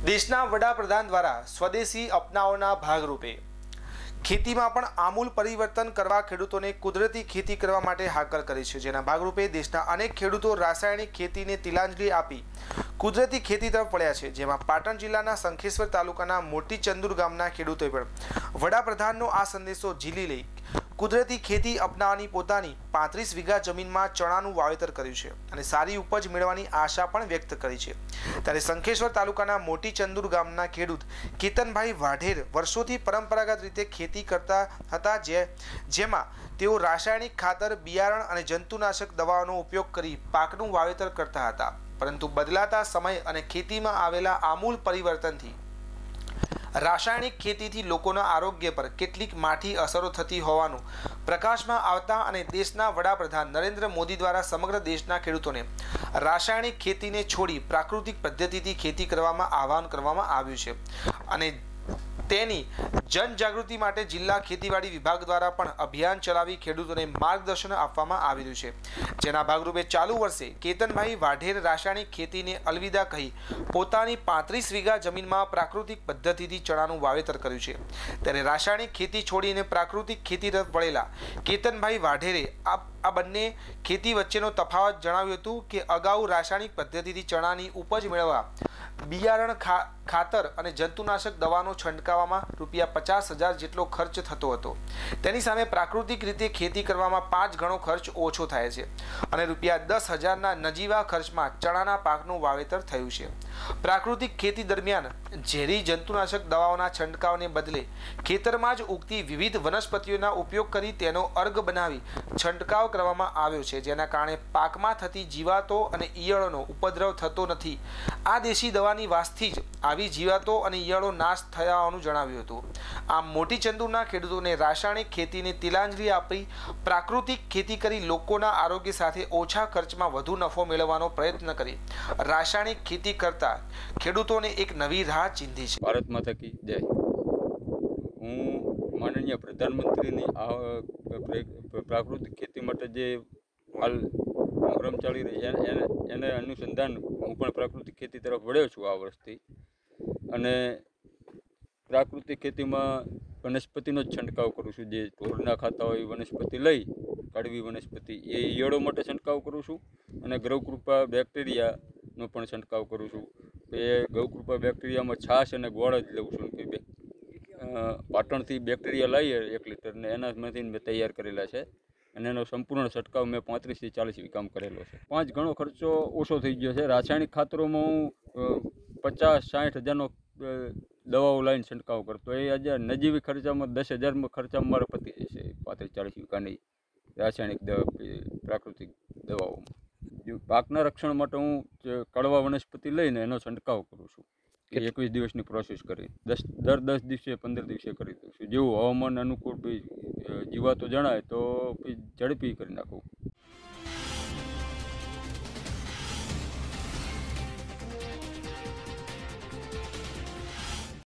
દેશના વડાપ્રધાન દ્વારા સ્વદેશી અપનાવવાના ભાગરૂપે ખેતીમાં પણ આમૂલ પરિવર્તન કરવા ખેડૂતોને કુદરતી ખેતી કરવા માટે હાકલ કરી છે, જેના ભાગરૂપે દેશના અનેક ખેડૂતો રાસાયણિક ખેતીને તિલાંજલિ આપી કુદરતી ખેતી તરફ વળ્યા છે, જેમાં પાટણ જિલ્લાના શંખેશ્વર તાલુકાના મોટી ચંદુર ગામના ખેડૂતોએ પણ વડાપ્રધાનનો આ સંદેશો ઝીલી લઈ કુદરતી ખેતી અપનાવવાની પોતાની 35 વીઘા જમીનમાં ચણાનું વાવેતર કર્યું છે અને સારી ઉપજ મેળવવાની આશા પણ વ્યક્ત કરી છે। ત્યારે શંખેશ્વર તાલુકાના મોટી ચંદુર ગામના ખેડૂત કેતનભાઈ વાઢેર વર્ષોથી પરંપરાગત રીતે ખેતી કરતા હતા, જેમાં તેઓ રાસાયણિક ખાતર, બિયારણ અને જંતુનાશક દવાઓનો ઉપયોગ કરી પાકનું વાવેતર કરતા હતા, પરંતુ બદલાતા સમય અને ખેતીમાં આવેલા આમૂલ પરિવર્તનથી રાસાયણિક ખેતીથી લોકોના આરોગ્ય પર કેટલીક માઠી અસરો થતી હોવાનું પ્રકાશમાં આવતા અને દેશના વડાપ્રધાન નરેન્દ્ર મોદી દ્વારા સમગ્ર દેશના ખેડૂતોને રાસાયણિક ખેતીને છોડી પ્રાકૃતિક પદ્ધતિથી ખેતી કરવામાં આહવાન કરવામાં આવ્યું છે અને તેની જનજાગૃતિ માટે જિલ્લા ખેતીવાડી વિભાગ દ્વારા પણ અભિયાન ચલાવી ખેડૂતોને માર્ગદર્શન આપવામાં આવી રહ્યું છે, જેના ભાગરૂપે ચાલુ વર્ષે કેતનભાઈ વાઢેર રાસાયણિક ખેતીને અલવિદા કહી પોતાની 35 વીઘા જમીનમાં પ્રાકૃતિક પદ્ધતિથી ચણાનું વાવેતર કર્યું છે। ત્યારે રાસાયણિક ખેતી છોડીને પ્રાકૃતિક ખેતી તરફ વળેલા કેતનભાઈ વાઢેરે આ બંને ખેતી વચ્ચેનો તફાવત જણાવ્યું હતું કે અગાઉ રાસાયણિક પદ્ધતિથી ચણાની ઉપજ મેળવવા બિયારણ, ખાતર અને જંતુનાશક દવાનો છંટકાવવામાં ₹50,000 જેટલો ખર્ચ થતો હતો, તેની સામે પ્રાકૃતિક રીતે ખેતી કરવામાં 5 ગણો ખર્ચ ઓછો થાય છે અને ₹10,000ના નજીવા ખર્ચમાં ચણાના પાકનું વાવેતર થયું છે। પ્રાકૃતિક ખેતી દરમિયાન ઝેરી જંતુનાશક દવાઓના છંટકાવને બદલે ખેતરમાં જ ઉગતી વિવિધ વનસ્પતિઓના ઉપયોગ કરી તેનો અર્ગ બનાવી છંટકાવ કરવામાં આવ્યો છે, જેના કારણે પાકમાં થતી જીવાતો અને ઈયળોનો ઉપદ્રવ થતો નથી। આ દેશી દવાની વાસથી જ આવી જીવાતો અને ઈયળો નાશ થયા હોવાનું જણાવ્યું હતું। આમ મોટી ચંદુરના ખેડૂતોને રાસાયણિક ખેતીને તિલાંજલિ આપી પ્રાકૃતિક ખેતી કરી લોકોના આરોગ્ય સાથે ઓછા ખર્ચમાં વધુ નફો મેળવવાનો પ્રયત્ન કરી રાસાયણિક ખેતી કરતા ખેડૂતોને એક નવી રાહ ચીંધી છે। ભારત માતા કી જય। હું માનનીય પ્રધાનમંત્રીની પ્રાકૃતિક ખેતી માટે જે હાલ પ્રોગ્રામ ચાલી રહી છે એને અનુસંધાન હું પણ પ્રાકૃતિક ખેતી તરફ વળ્યો છું આ વર્ષથી અને પ્રાકૃતિક ખેતીમાં વનસ્પતિનો જ છંટકાવ કરું છું। જે ઢોરના ખાતા હોય વનસ્પતિ લઈ કડવી વનસ્પતિ એ ઈયળો માટે છંટકાવ કરું છું અને ગૌકૃપા બેક્ટેરિયાનો પણ છંટકાવ કરું છું। એ ગૌકૃપા બેક્ટેરિયામાં છાશ અને ગોળ જ લઉં છું કે પાટણથી બેક્ટેરિયા લાવીએ 1 લીટર ને એનામાંથી મેં તૈયાર કરેલા છે અને એનો સંપૂર્ણ છંટકાવ મેં 35 થી 40 વીઘામાં કરેલો છે। 5 ગણો ખર્ચો ઓછો થઈ ગયો છે। રાસાયણિક ખાતરોમાં હું 50-60 હજારનો દવાઓ લાવીને છંટકાવ કરતો, એ આજે નજીવી ખર્ચામાં 10,000 ખર્ચામાં મારો પતી જશે 35-40 વીઘાની રાસાયણિક પ્રાકૃતિક દવાઓમાં। પાકના રક્ષણ માટે હું કડવા વનસ્પતિ લઈને એનો છંટકાવ કરું છું કે 21 દિવસની પ્રોસેસ કરી દર 10 દિવસે 15 દિવસે કરી દઉં છું। જેવું હવામાન અનુકૂળ જીવાતો જણાય તો ઝડપી કરી નાખું।